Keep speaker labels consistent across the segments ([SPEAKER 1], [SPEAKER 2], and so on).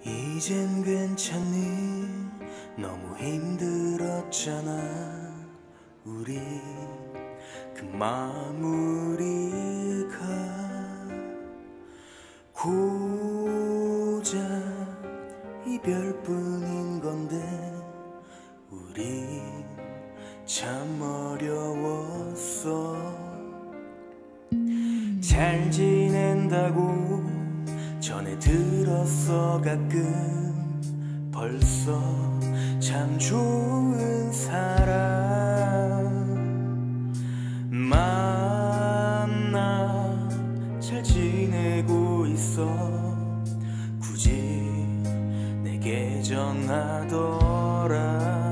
[SPEAKER 1] 이젠 괜찮니? 너무 힘들었잖아 우리 그 마무리가 고작 이별뿐인 건데 우리 참 어려웠어. 잘 지낸다고 전에 들었어. 가끔 벌써 참 좋은 사람 만나 잘 지내고 있어. 굳이 내게 전하더라.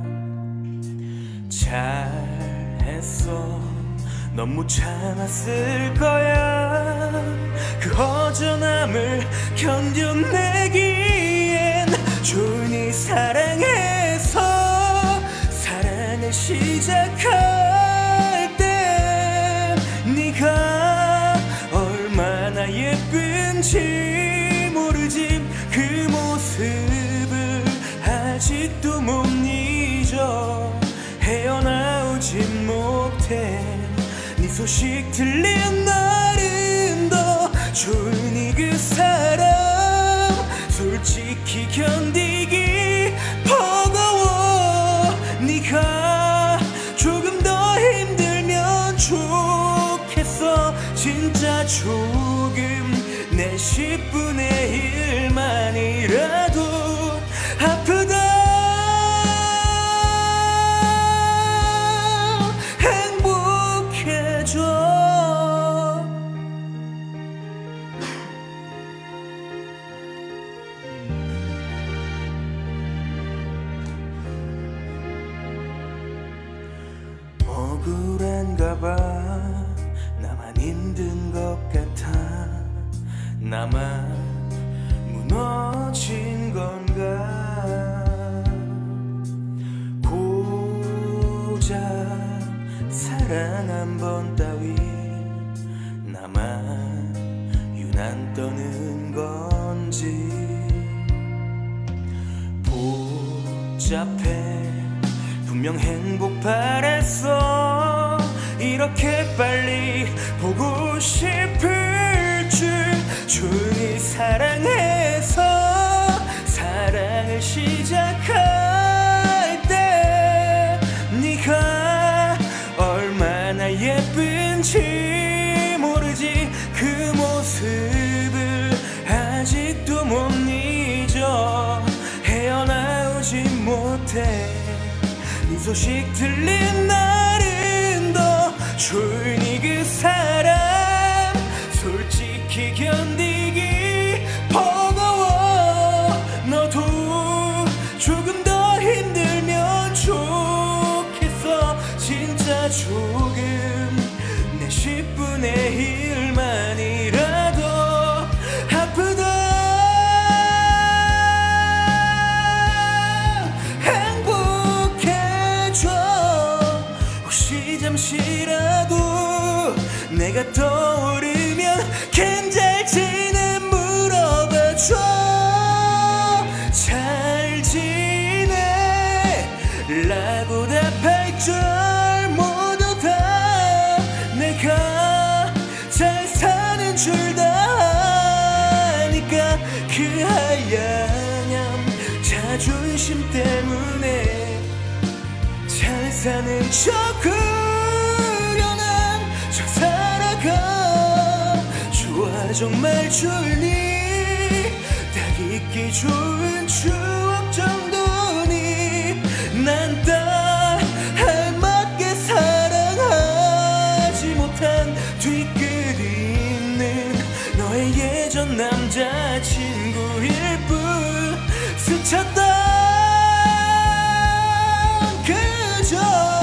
[SPEAKER 1] 잘했어. 넌 못 참았을 거야. 그 허전함을 견뎌내기엔 조용히 사랑해서 사랑을 시작할 때 네가 얼마나 예쁜지 모르지. 그 모습을 아직도 못 잊어. 헤어나오진 못해. 네 소식 들린 날은 더 조용히 그 사람 솔직히 견디기 버거워. 네가 조금 더 힘들면 좋겠어. 진짜 조금 내 10분의 1만이라도 아프다 억울한가봐. 나만 힘든 것 같아. 나만 무너진 건가. 고작 사랑 한 번 따위 나만 유난 떠는 건지. 복잡해. 분명 행복 바랬어. 이렇게 빨리 보고 싶을 줄. 조용히 사랑해서 사랑을 시작할 때 네가 얼마나 예쁜지 모르지. 그 모습을 아직도 못 잊어. 헤어나오지 못해. 네 소식 들린 날은 더 조용히 그 사람 솔직히 견디기 버거워. 너도 조금 더 힘들면 좋겠어. 진짜 조금 내 10분의 1만이라도 아프다 잠시라도. 내가 떠오르면 잘 지내 물어봐줘. 잘 지내 라고 답할 줄 모두 다 내가 잘 사는 줄 다 아니까. 그 하얀 자존심 때문에 잘 사는 척을 살아가. 좋아 정말 좋니? 딱 잊기 좋은 추억 정도니. 난 딱 알맞게 사랑하지 못한 뒤끝 있는 너의 예전 남자친구일 뿐. 스쳤던 그저